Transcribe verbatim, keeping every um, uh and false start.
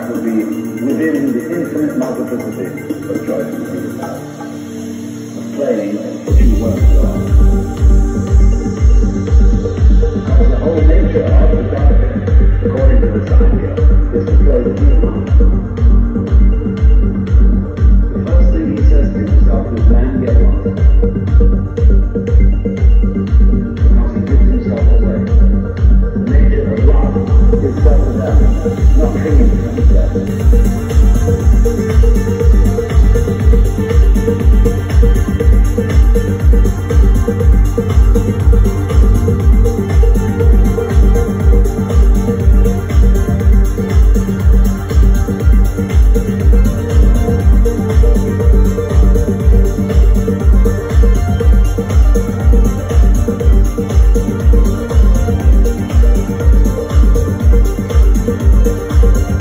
that would be within the infinite multiplicity of choices we would have. Playing two works of art. Because the whole nature of photography, according to the science, is to play the two parts. The first thing he says to himself is, man, get lost. Because he gives himself away. The nature of love is self-development, not clinging to himself.